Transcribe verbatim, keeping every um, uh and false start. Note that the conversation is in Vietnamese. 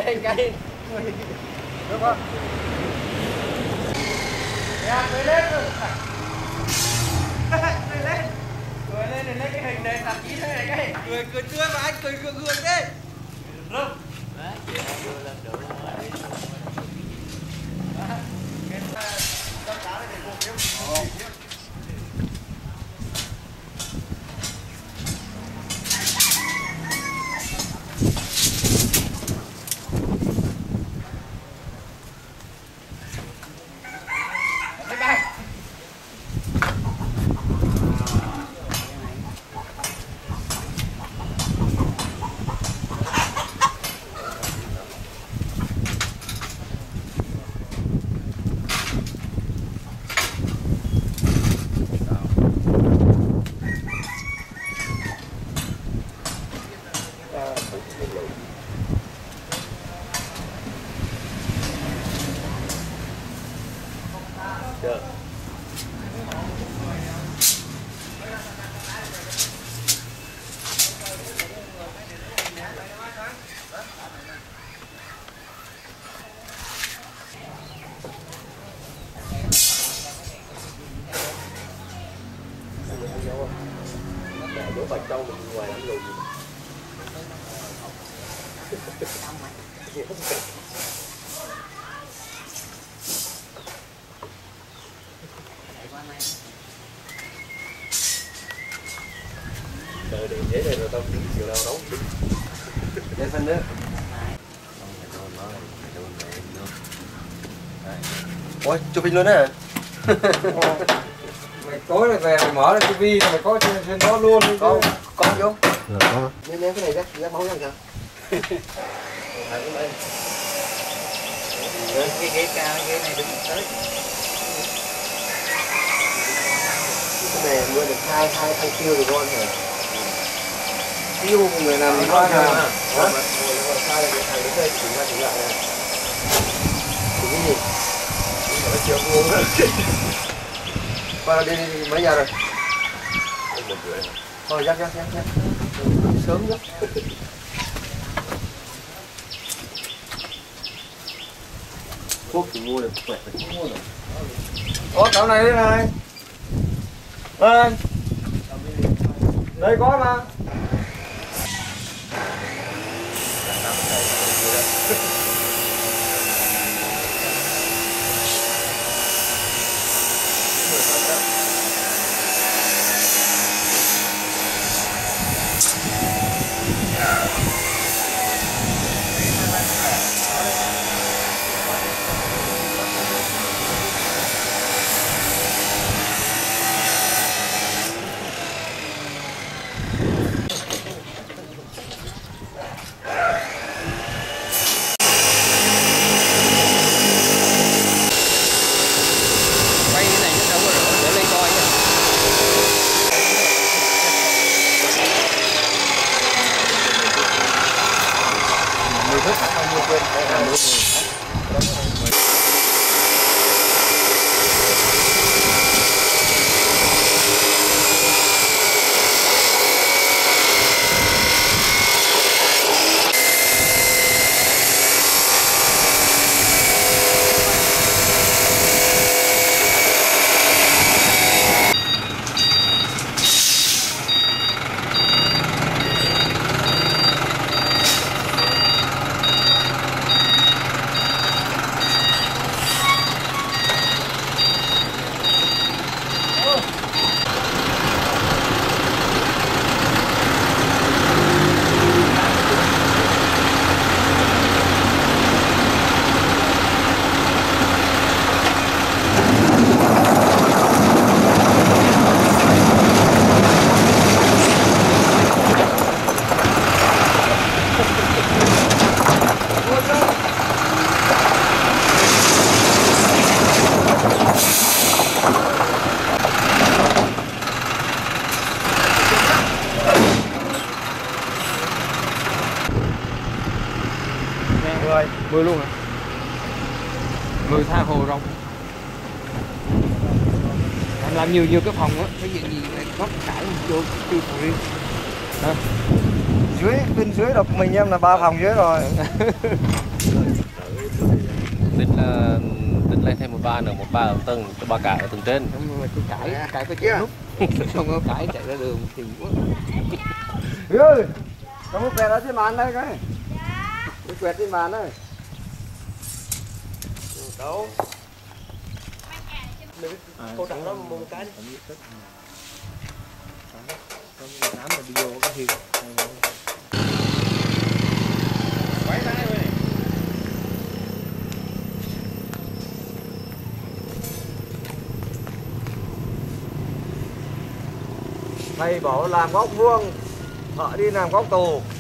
lên cái. Được không? Dạ, cười lên. Cười lên. Cười lên để lấy cái hình này tạp chí thế này cái. Cười cười tươi mà anh cười gượng gượng đi. Rung. Đấy, chị đưa lên được rồi. Đó. Cái tất cả này để cùng kiếm. Được. Để đứa bà Châu mình ngoài làm lùi gì đợi điện dễ đây rồi tao tiếng chiều đâu đấu để phân nữa. Ôi chụp hình luôn á. Mày tối rồi về mày mở ra tivi mày có trên, trên đó luôn đi. Có có vô. Được có. Nhớ nhớ cái này ra, ra máu ra kìa. Cái ghế cao, cái ghế này đứng tới. Cái này mua được hai hai thằng tiêu rồi con hả? Tiêu người làm gì con hả? Hả? Sai là cái thằng đứng đây chỉnh ra chỉnh lại này. Chỉnh cái gì? Nó chưa vuông rồi. Qua đi, đi, đi mấy giờ rồi? Một rưỡi. Thôi dắt dắt dắt dắt. Sớm dắt. Thuốc thì mua được khỏe phải không mua được. Ủa cậu này đi này. Lên. Đây có mà. Mưa luôn hả? Mưa tha hồ rộng. Làm nhiều nhiều cái phòng á, cái gì gì có cả vô tiêu phòng riêng. Hả? Dưới bên dưới độc mình em là ba phòng dưới rồi. Tính là tính lên thêm một ba nữa, một ba ở tầng, ba cả ở tầng trên. Xong rồi cái cãi cãi có chết lúc xong nó cãi chạy ra đường thì quá. Hiếu ơi, có một quẹt ở trên bàn đây cái. Cái quẹt trên bàn đây. Đâu? Cô đặt nó một cái đi. Tám là đi vô cái hiên. Quay ra đây. Thầy bảo làm góc vuông, thợ đi làm góc tù.